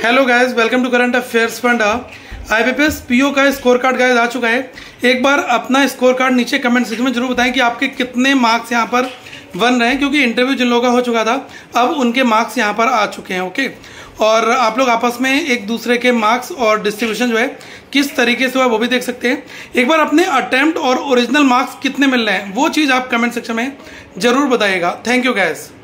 Hello guys, welcome to current affairs फंडा। IBPS PO का score card guys आ चुका है। एक बार अपना स्कोर कार्ड नीचे कमेंट सेक्शन में जरूर बताएं कि आपके कितने मार्क्स यहां पर बन रहे हैं, क्योंकि इंटरव्यू जिन लोगों का हो चुका था अब उनके मार्क्स यहां पर आ चुके हैं। ओके, और आप लोग आपस में एक दूसरे के मार्क्स और डिस्ट्रीब्यूशन जो है किस तरीके से हुआ वो भी देख सकते हैं। एक बार अपने अटेम्प्ट और ओरिजिनल मार्क्स कितने मिल रहे हैं वो चीज़ आप कमेंट सेक्शन में जरूर बताइएगा। Thank you guys.